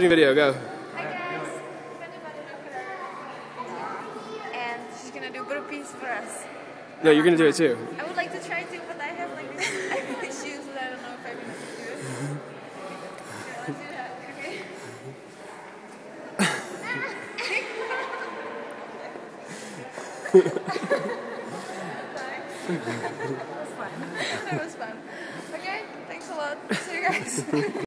Video, go. Hi guys, and she's gonna do burpees for us. No, you're gonna do it too. I would like to try to, but I have like these issues that I don't know if I'm gonna do it. Okay, let's do that. Okay. That was fun. That was fun. Okay, thanks a lot. See you guys.